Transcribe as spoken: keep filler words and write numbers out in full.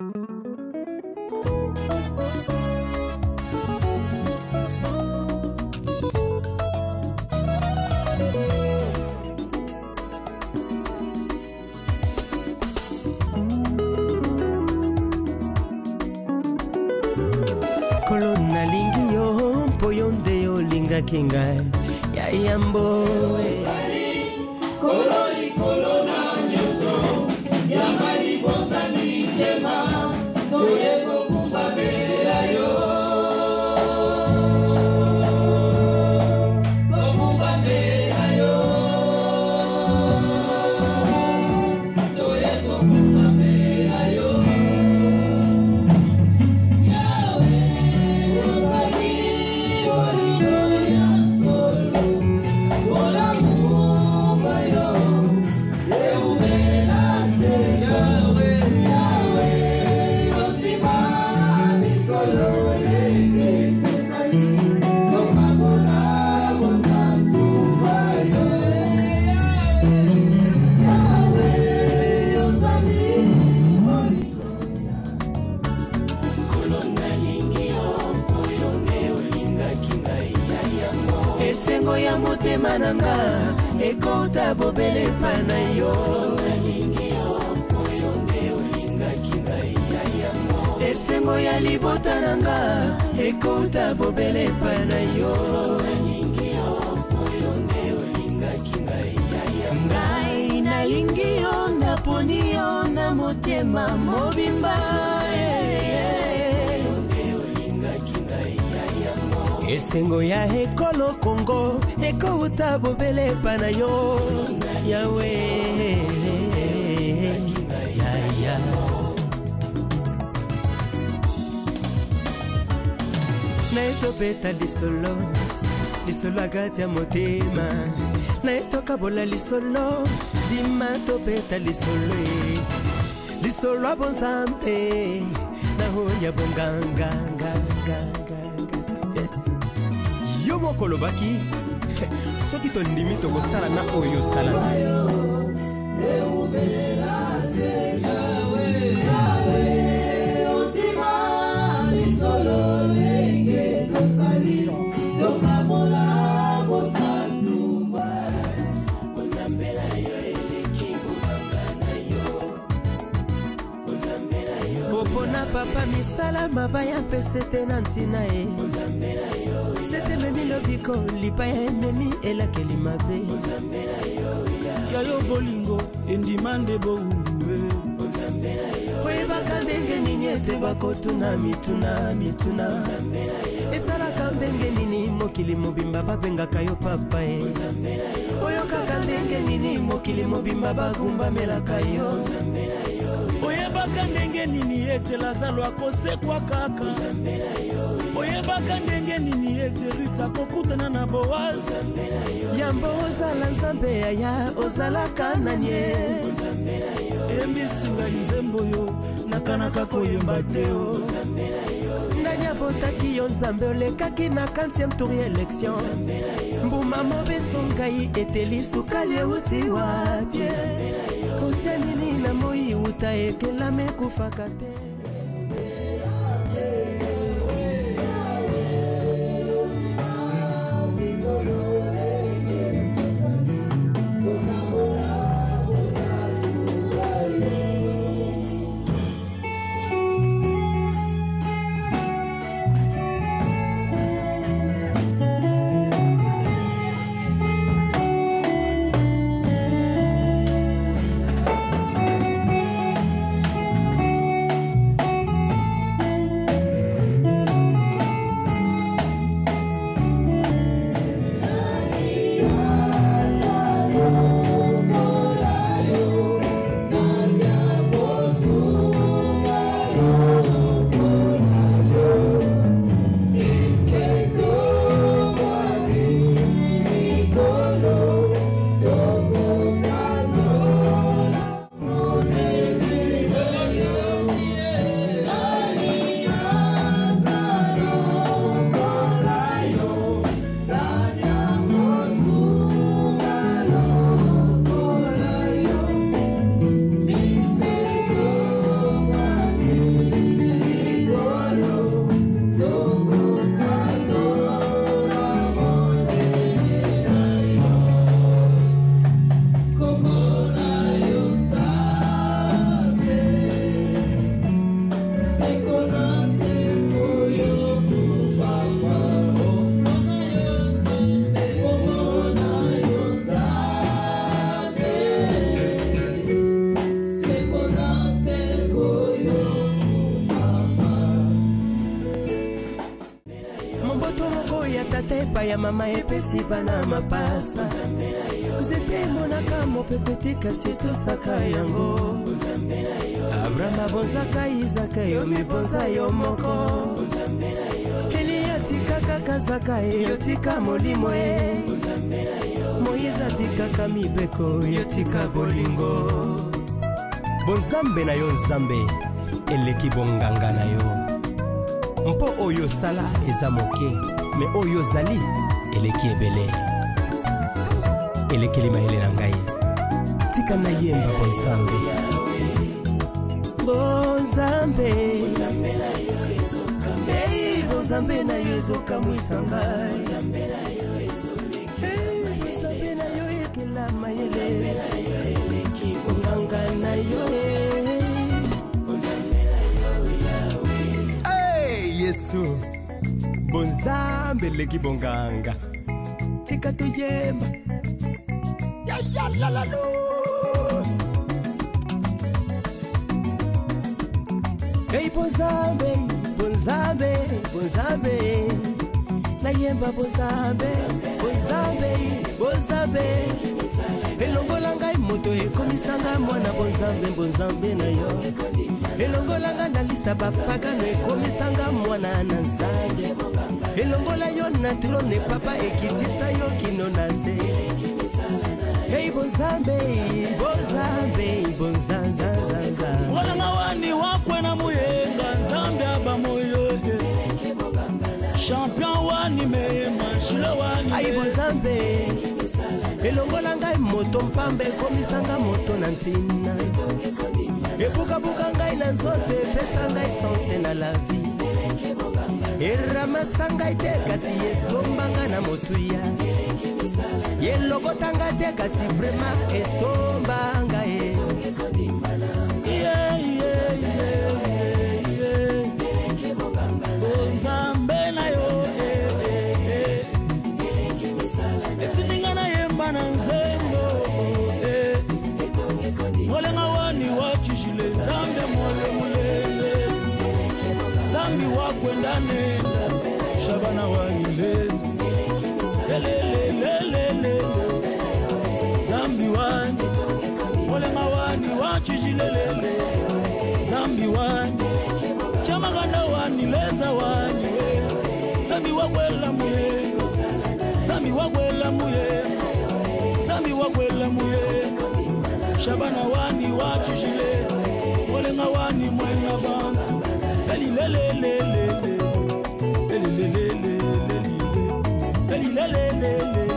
Kolona lingi yo poyonde yo linga kinga ya yambo kololi kolona nyoso ya mali bonza mitema toyeko kumbabela yo kumbabela yo toyeko kumbabela yo Esengo ya motema nanga ekota bobele pana yo esengo ya libota nanga ekota bobele pana yo ngai nalingi yo naponi yo na motema mobimba esengo ya ekolo Kongo ekouta bobele pana yo yawe ya ya naeto beta lisolo lisolo agati ya motema naeto kabola lisolo dima to beta lisolo lisolo abonzampe nahonya bonganganganga yo mokolo baki soki tondimi tokosala na oyo sala opona papa misala mabaya mpe sete na ntina e sete memi lobiko lipaya ememi elakeli mabe yayo bolingo endimande boulue oyebaka ndenge nini ete bakotuna mituna mituna esalaka ndenge nini mokili mobimba babengaka yo papa e oyokaka ndenge nini mokili mobimba bagumbamelaka yo oyebaka ndenge nini ete lazalo akosekwa kaka oyebaka ndenge nini ete rita kokutana na boazi yambo ozala nzambe yaya ozalaka nanie emisinga nzembo yo nakanaka koyemba te o ndani abotaki yo nzambe olekaki na quantième tour ya élection mbuma mobeso ngai ete lisukali euti wapie otia nini na moi uta ekelame kufaka te epa ya mama epesi bana mapasa Zete monaka mopepete kasi tosaka yango Abraham bonzaka Isaka yo mibonza yo moko Elia tika kakazaka yo tika molimo e Moïse tika mibeko yo tika bolingo Bonzambe na yo nzambe eleki bonganga na yo Mpo oyo sala eza moke me oyo zali eleki ebele Eleki limaele na ngai tika na yemba bonzambe Bonzambe Hey bonzambe na yo ezoka mwisanga Bonzambe na yo ekela mayele Bonganga na yo Hey Yesu Bonzambe leki bonganga tika to yemba Ya ya la la lo Hey bonzambe bonzambe bonzambe na yemba bonzambe bonzambe bonzambe elongola ngai moto ekomisanga mwana bonzambe bonzambe na yo elongola nga na lista bapagano ekomisanga mwana na nzambe elongola yo na trone papa ekitisa yo kino na se Hey bonzambe bonzambe bonzanzanzanza Wala ngawani wakwe na muyenga nzambe aba moyo Champion wani mema shilo wani Ay bonzambe elongola ngai moto mpambe komisanga moto na ntina Ebuka buka ngai na nzote pesa ngai sanse na la vie Eramasa ngai te kasi esombanga na motuya Yelogotanga te kasi vraiment esombanga e Yeah yeah yeah yeah Bonzambe na yo Etininga na yemba na nzembo Mwole ngawani wachishile nzambe mwole mulele Zambi wakwendane Shabana wanileza Lelelelelele Zambi wani Mwole ngawani wachishilelele Zambi wani Chamaganda wanileza wani Zambi wakwela muye Zambi wakwela muye Zambi wakwela muye Shabana wani wachishile Mwole ngawani mwena bantu Lelelelelele Lelelelelele Lelelelelele